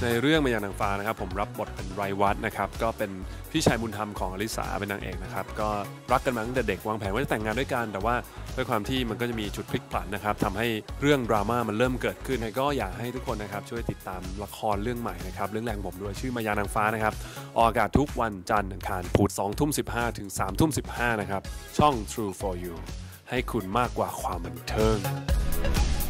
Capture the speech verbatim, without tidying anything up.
ในเรื่องมายานางฟ้านะครับผมรับบทเป็นไรวัตนะครับก็เป็นพี่ชายบุญธรรมของอลิสาเป็นนางเอกนะครับก็รักกันมาตั้งแต่เด็กวางแผนว่าจะแต่งงานด้วยกันแต่ว่าด้วยความที่มันก็จะมีจุดพลิกผันนะครับทำให้เรื่องดราม่ามันเริ่มเกิดขึ้นก็อยากให้ทุกคนนะครับช่วยติดตามละครเรื่องใหม่นะครับเรื่องแรงผมด้วยชื่อมายานางฟ้านะครับออกอากาศทุกวันจันทร์อังคารพุธสองทุ่มสิบห้าถึงสามทุ่มสิบห้านะครับช่อง True for You ให้คุณมากกว่าความบันเทิง